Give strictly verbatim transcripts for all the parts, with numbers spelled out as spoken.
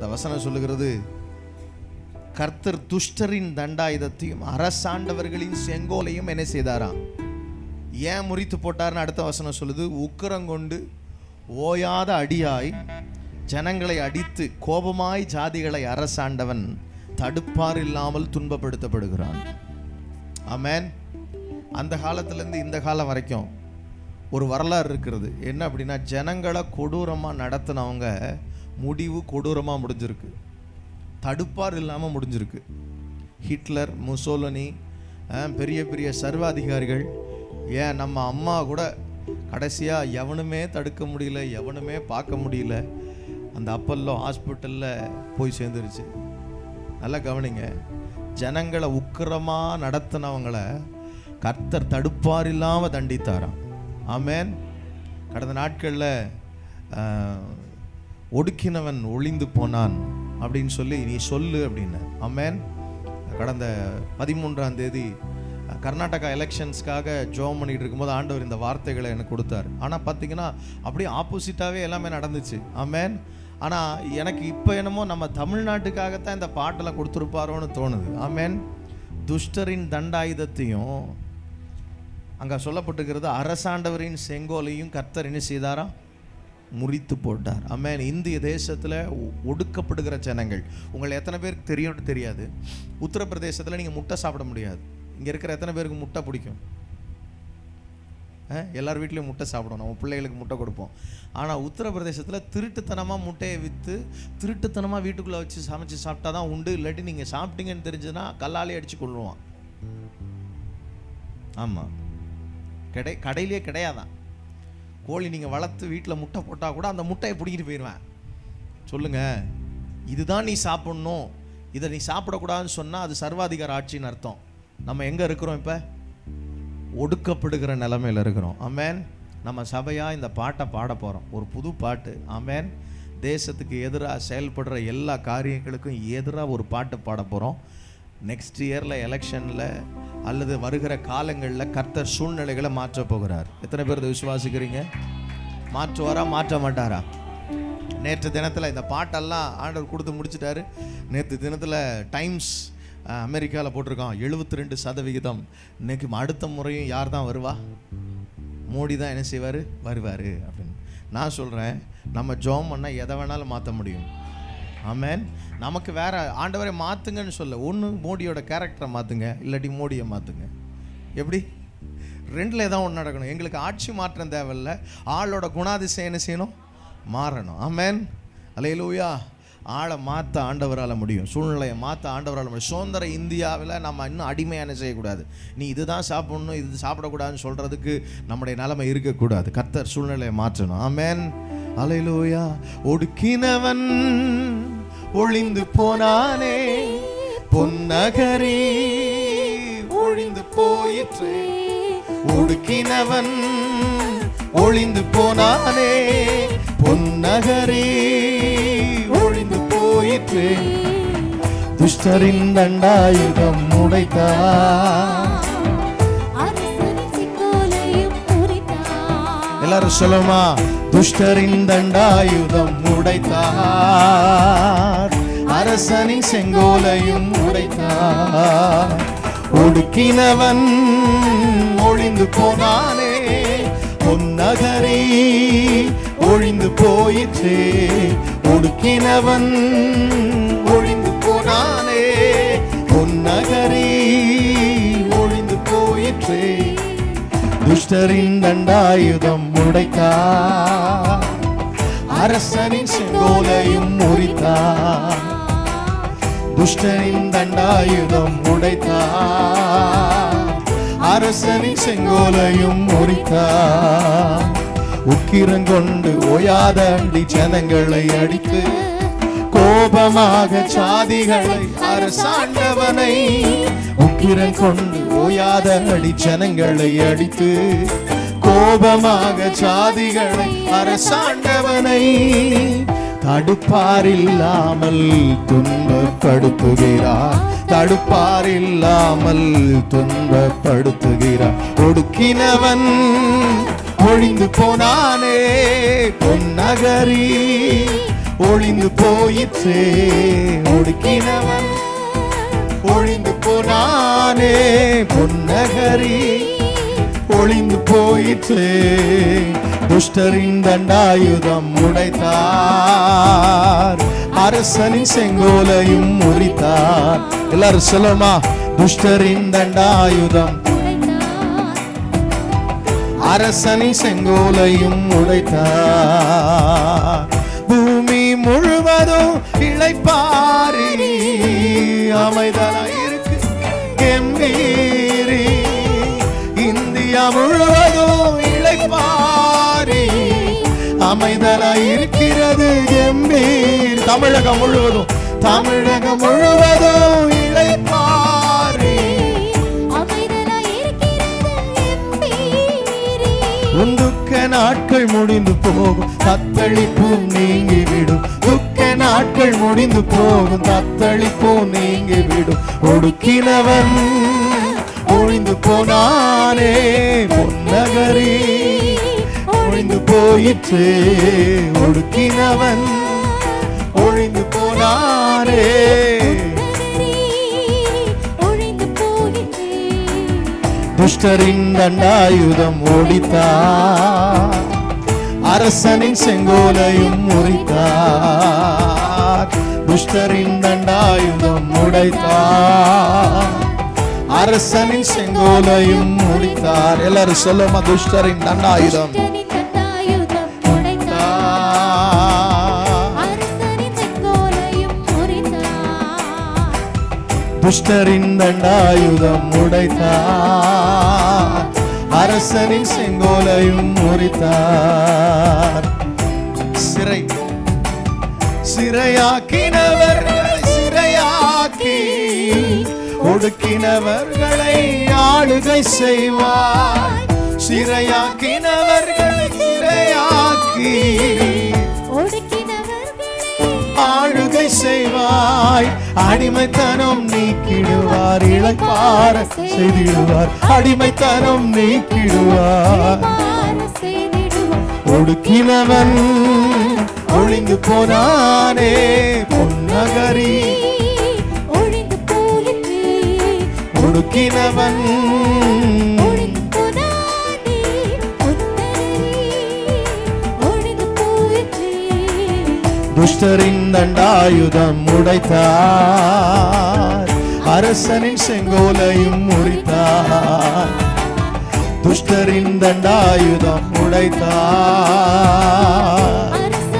இந்த வசனம் சொல்லுகிறது, கர்த்தர் துஷ்டரின் தண்டாயுதத்தையும் அரசாண்டவர்களின் செங்கோலையும் என்ன செய்தாராம்? ஏன் முறித்து போட்டார்னு அடுத்த வசனம் சொல்லுது, உக்கிரங்கொண்டு ஓயாத அடியாய் ஜனங்களை அடித்து கோபமாய் ஜாதிகளை அரசாண்டவன் தடுப்பார் இல்லாமல் துன்பப்படுத்தப்படுகிறான். ஆமென். அந்த காலத்திலேருந்து இந்த காலம் வரைக்கும் ஒரு வரலாறு இருக்கிறது. என்ன அப்படின்னா, ஜனங்களை கொடூரமாக நடத்தினவங்க முடிவு கொடூரமாக முடிஞ்சிருக்கு, தடுப்பார் இல்லாமல் முடிஞ்சிருக்கு. ஹிட்லர், முசோலினி, பெரிய பெரிய சர்வாதிகாரிகள், ஏன் நம்ம அம்மா கூட கடைசியாக எவனுமே தடுக்க முடியல, எவனுமே பார்க்க முடியல, அந்த அப்பல்லோ ஹாஸ்பிட்டலில் போய் சேர்ந்துருச்சு. நல்லா கவனிங்க, ஜனங்களை உக்கிரமாக நடத்தினவங்களை கர்த்தர் தடுப்பார் இல்லாமல் தண்டித்தாராம். ஆமென். கடந்த நாட்களில் ஒடுக்கினவன் ஒளிந்து போனான் அப்படின்னு சொல்லி நீ சொல்லு அப்படின்னு. ஆமென். கடந்த பதிமூன்றாம் தேதி கர்நாடகா எலெக்ஷன்ஸ்க்காக ஜோம் பண்ணிட்டு இருக்கும்போது ஆண்டவர் இந்த வார்த்தைகளை எனக்கு கொடுத்தார். ஆனால் பார்த்தீங்கன்னா அப்படியே ஆப்போசிட்டாகவே எல்லாமே நடந்துச்சு. ஆமென். ஆனால் எனக்கு இப்போ என்னமோ நம்ம தமிழ்நாட்டுக்காகத்தான் இந்த பாட்டெல்லாம் கொடுத்துருப்பாரோன்னு தோணுது. ஆமென். துஷ்டரின் தண்டாயுதத்தையும் அங்கே சொல்லப்பட்டிருக்கிறது, அரசாண்டவரின் செங்கோலையும் கர்த்தர் என்ன செய்தாரா? முறித்து போட்டார். ஆமென். இந்திய தேசத்தில் ஒடுக்கப்படுகிற ஜனங்கள், உங்களை எத்தனை பேருக்கு தெரியும்னு தெரியாது, உத்தரப்பிரதேசத்தில் நீங்கள் முட்டை சாப்பிட முடியாது. இங்கே இருக்கிற எத்தனை பேருக்கு முட்டை பிடிக்கும்? எல்லார் வீட்லேயும் முட்டை சாப்பிடுவோம், நம்ம பிள்ளைகளுக்கு முட்டை கொடுப்போம். ஆனால் உத்தரப்பிரதேசத்தில் திருட்டுத்தனமாக முட்டையை விற்று திருட்டுத்தனமாக வீட்டுக்குள்ளே வச்சு சமைச்சு சாப்பிட்டா தான் உண்டு. இல்லாட்டி நீங்கள் சாப்பிட்டீங்கன்னு தெரிஞ்சுன்னா கல்லாலே அடித்து கொள்ளுவான். ஆமாம், கடை கடையிலே கிடையாதான். கோழி நீங்கள் வளர்த்து வீட்டில் முட்டை போட்டால் கூட அந்த முட்டையை பிடிக்கிட்டு போயிடுவேன். சொல்லுங்கள், இதுதான் நீ சாப்பிட்ணும், இதை நீ சாப்பிடக்கூடாதுன்னு சொன்னால் அது சர்வாதிகார ஆட்சின்னு அர்த்தம். நம்ம எங்கே இருக்கிறோம்? இப்போ ஒடுக்கப்படுகிற நிலைமையில் இருக்கிறோம். ஆமென். நம்ம சபையாக இந்த பாட்டை பாட போகிறோம், ஒரு புது பாட்டு. ஆமென். தேசத்துக்கு எதிராக செயல்படுற எல்லா காரியங்களுக்கும் எதிராக ஒரு பாட்டு பாட போகிறோம். நெக்ஸ்ட் இயரில் எலெக்ஷனில் அல்லது வருகிற காலங்களில் கர்த்தர் சூழ்நிலைகளை மாற்ற போகிறார். எத்தனை பேர் விசுவாசிக்கிறீங்க? மாற்றுவாரா, மாற்ற மாட்டாரா? நேற்று தினத்தில் இந்த பாட்டெல்லாம் ஆண்டவர் கொடுத்து முடிச்சிட்டாரு. நேற்று தினத்தில் டைம்ஸ் அமெரிக்காவில் போட்டிருக்கான், எழுபத்தி ரெண்டு சதவிகிதம் இன்னைக்கு அடுத்த முறையும் யார் தான் வருவா? மோடி தான் என்ன செய்வார்? வருவார் அப்படின்னு. நான் சொல்கிறேன், நம்ம ஜோம் பண்ணால் எதை வேணாலும் மாற்ற முடியும். ஆமென். நமக்கு வேற ஆண்டவரை மாற்றுங்கன்னு சொல்ல, ஒன்று மோடியோட கேரக்டரை மாற்றுங்க, இல்லாட்டி மோடியை மாற்றுங்க. எப்படி? ரெண்டில் ஏதாவது ஒன்று நடக்கணும். எங்களுக்கு ஆட்சி மாற்றம் தேவையில்லை, ஆளோட குணாதிசயம் என்ன செய்யணும்? மாறணும். ஆமென். அல்லேலூயா. ஆளை மாற்ற ஆண்டவரால் முடியும், சூழ்நிலையை மாற்ற ஆண்டவரால் முடியும். சுதந்திர இந்தியாவில் நம்ம இன்னும் அடிமையான செய்யக்கூடாது. நீ இதுதான் சாப்பிடணும், இது சாப்பிடக்கூடாதுன்னு சொல்கிறதுக்கு நம்முடைய நிலைமை இருக்கக்கூடாது. கர்த்தர் சூழ்நிலையை மாற்றணும். ஆமென். அல்லேலூயா. ஒடுக்கினவன் ஒளிந்து போனானே, பொன்னகரி ஒளிந்து போயிற்று. ஒடுக்கினவன் ஒளிந்து போனானே, பொன்னகரி ஒளிந்து போயிற்று. துஷ்டரின் தண்டாயுதம் உடைத்தார். எல்லாரும் சொல்லுமா, துஷ்டரின் தண்டாயுதம் உடைத்தார், அரசனின் செங்கோலையும் உடைத்தார். ஒடுக்கினவன் ஒளிந்து போனானே, பொன்னகரி ஒளிந்து போயிற்றே. ஒடுக்கினவன் ஒளிந்து போனானே, பொன்னகரி ஒளிந்து போயிற்றே. துஷ்டரின் தண்டாயுதம் உடைத்தார், அரசனின் செங்கோலையும் முறித்தார். துஷ்டரின் தண்டாயுதம் உடைத்தார், அரசனின் செங்கோலையும் முறித்தார். உக்கிரங்கொண்டு ஓயாத அடி ஜனங்களை அடித்து கோபமாக சாதிகளை அரசாண்டவனை. உக்கிரங்கொண்டு ஓயாத அடி ஜனங்களை அடித்து கோபமாக சாதிகளை அரசாண்டவனை. தடுப்பாரில்லாமல் துன்பப்படுத்துகிறார், தடுப்பாரில்லாமல் துன்பப்படுத்துகிறார். ஒடுக்கினவன் ஒளிந்து போனானே, பொன்னகரி ஒளிந்து போயிற்றே. ஒடுக்கினவன் ஒளிந்து போனானே, பொன்னகரி ஒளிந்து போயிற்றே. துஷ்டரின் தண்டாயுதம் உடைத்தார், அரசனின் செங்கோலையும் முறித்தார். எல்லாரும் சொல்லுமா, துஷ்டரின் தண்டாயுதம் அரசனின் செங்கோலையும் உடைத்தார். பூமி முழுவதும் இளைப்பாரி அமைதலாயிருக்கு கெம்பீரி. இந்தியா முழுவதும் இளைப்பாரி அமைதலாயிருக்கிறது கெம்பீர். தமிழகம் முழுவதும் தமிழகம் முழுவதும் இளைப்பாரி துக்க நாட்கள் முடிந்து போகும், தத்தளிப்பு நீங்கிவிடும். துக்க நாட்கள் முடிந்து போகும், தத்தளிப்பு நீங்கிவிடும். ஒடுக்கினவன் ஒழிந்து போனானே, பொன்னகரி ஒழிந்து போயிற்றே. ஒடுக்கினவன் ஒழிந்து போனானே. துஷ்டரின் தண்டாயுதம் ஒடித்தார், அரசனின் செங்கோலையும் முறித்தார். துஷ்டரின் தண்டாயுதம் உடைத்தார், அரசனின் செங்கோலையும் முறித்தார். எல்லாரும் சொல்லுமா, துஷ்டரின் தண்டாயுதம் துஷ்டரின் தண்டாயுதம் உடைத்தார், அரசனின் செங்கோலையும் முறித்தார். சிறை சிறையாக்கினவர்களை சிறையாக்கி ஒடுக்கினவர்களை ஆளுகை செய்வார். சிறையாக்கினவர்களை சிறையாக்கி ஆளுகை செய்வாய். அடிமைத்தனம் நீக்கிடுவார், இளைப்பாற செய்திடுவார். அடிமைத்தனம் நீக்கிடுவார். ஒடுக்கினவன் ஒளிந்து போனானே, பொன்னகரி ஒடுக்கினவன் துஷ்டரின் தண்டாயுதம் உடைத்தார், அரசனின் செங்கோலையும் முறித்தார். துஷ்டரின் தண்டாயுதம் உடைத்தார்.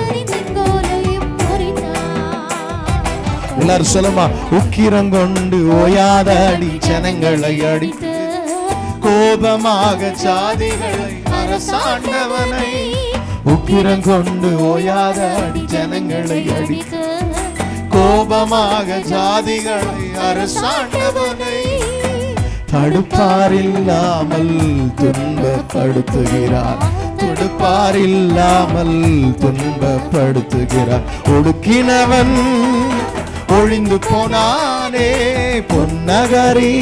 எல்லாரும் சொல்லுமா, உக்கிரங்கொண்டு ஓயாத அடி ஜனங்களை அடித்து கோபமாக சாதிகளை அரசாண்டவனை. உக்கிரங்கொண்டு ஓயாத அடி ஜனங்களை அடித்து கோபமாக ஜாதிகளை அரசாண்டவனை. தடுப்பாரில்லாமல் துன்பப்படுத்துகிறார், துடுப்பாரில்லாமல் துன்பப்படுத்துகிறார். ஒடுக்கினவன் ஒழிந்து போனானே, பொன்னகரி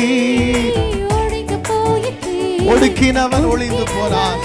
ஒடுக்கினவன் ஒழிந்து போனான்.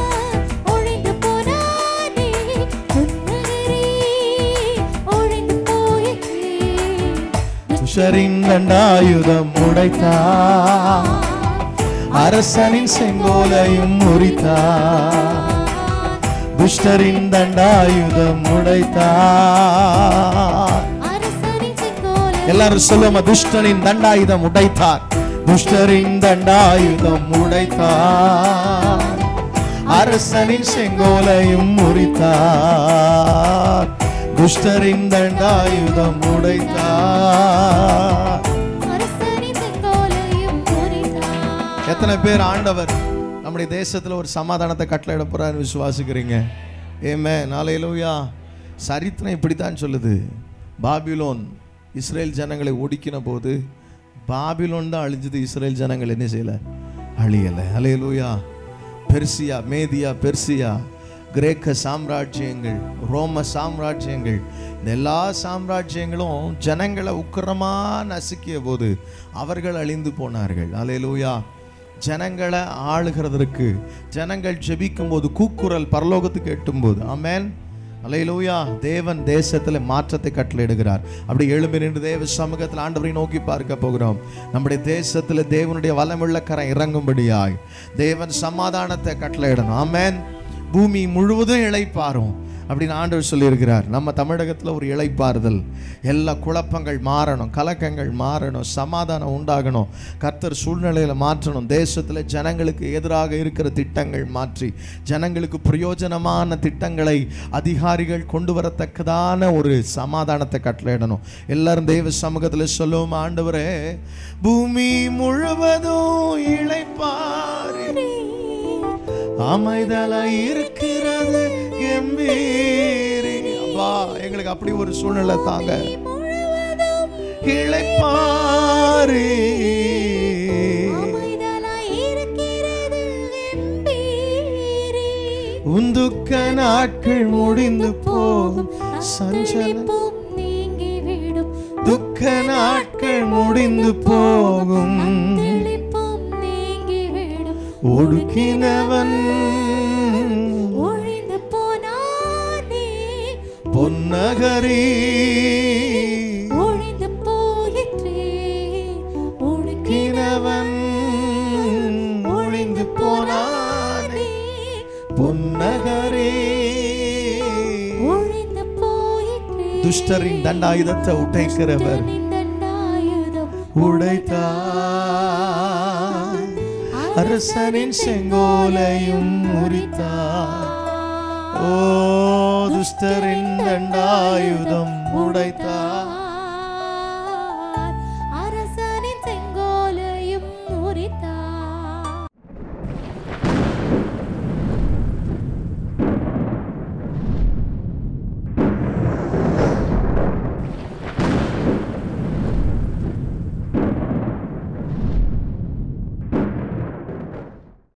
துஷ்டரின் தண்டாயுதம் உடைத்தார், அரசனின் செங்கோலையும் முறித்தார். துஷ்டரின் தண்டாயுதம் உடைத்தார். எல்லாரும் சொல்லுமா, துஷ்டரின் தண்டாயுதம் உடைத்தார். துஷ்டரின் தண்டாயுதம் உடைத்தார், அரசனின் செங்கோலையும் முறித்தார். துஷ்டரின் தண்டாயுதம் உடைத்தார். எத்தனை பேர் ஆண்டவர் நம்முடைய தேசத்துல ஒரு சமாதானத்தை கட்டளையிட போறாரு விசுவாசிக்கிறீங்க? ஆமென், ஹல்லேலூயா. சரித்திரம் இப்படித்தான் சொல்லுது. பாபிலோன் இஸ்ரேல் ஜனங்களை ஒடுக்கின போது பாபிலோன் தான் அழிஞ்சது, இஸ்ரேல் ஜனங்கள் என்ன செய்யல? அழியல. ஹல்லேலூயா. பெர்சியா, மேதியா, பெர்சியா, கிரேக்க சாம்ராஜ்யங்கள், ரோம சாம்ராஜ்யங்கள், இந்த எல்லா சாம்ராஜ்யங்களும் ஜனங்களை உக்கிரமா நசுக்கிய போது அவர்கள் அழிந்து போனார்கள். ஹல்லேலூயா. ஜனங்களை ஆளுகிறதற்கு ஜனங்கள் ஜெபிக்கும் போது கூக்குரல் பரலோகத்துக்கு எட்டும் போது, ஆமென், அல்லேலூயா. தேவன் தேசத்துல மாற்றத்தை கட்டளையிடுகிறார். அப்படி எழும்பி நின்று தேவ சமூகத்தில் ஆண்டவரை நோக்கி பார்க்க போகிறோம். நம்முடைய தேசத்துல தேவனுடைய வல்லமுள்ள கரம் இறங்கும்படியாய் தேவன் சமாதானத்தை கட்டளையிடணும். ஆமென். பூமி முழுவதும் இளைப்பாறும் அப்படின்னு ஆண்டவர் சொல்லியிருக்கிறார். நம்ம தமிழகத்தில் ஒரு இளைப்பாறுதல், எல்லா குழப்பங்கள் மாறணும், கலக்கங்கள் மாறணும், சமாதானம் உண்டாகணும், கர்த்தர் சூழ்நிலையில் மாற்றணும். தேசத்தில் ஜனங்களுக்கு எதிராக இருக்கிற திட்டங்கள் மாற்றி ஜனங்களுக்கு பிரயோஜனமான திட்டங்களை அதிகாரிகள் கொண்டு வரத்தக்கதான ஒரு சமாதானத்தை கட்டளையிடணும். எல்லாரும் தெய்வ சமூகத்தில் சொல்லுவோம், ஆண்டவரே பூமி முழுவதும் இளைப்பாறு அமைதலாய் இருக்கிறது கம்பீரி. அப்பா எங்களுக்கு அப்படி ஒரு சூழ்நிலை தாங்க. இளைப்பாரி உந்துக்க நாட்கள் முடிந்து போகும், சஞ்சலம் நீங்கிவிடும், துக்க நாட்கள் முடிந்து போகும், ஒடுக்கினவன் ஒழிந்து போனானே, பொன்னகரி ஒழிந்து போயிற்றே, ஒடுக்கினவன் ஒழிந்து போனானே, பொன்னகரி ஒழிந்து போயிற்றே. துஷ்டரின் தண்டாயுதத்தை உடைக்கிறவர் உடைத்தார், அரசனின் செங்கோலையும் முறித்தார். ஓ துஷ்டரின் தண்டாயுதம் உடைத்தார்.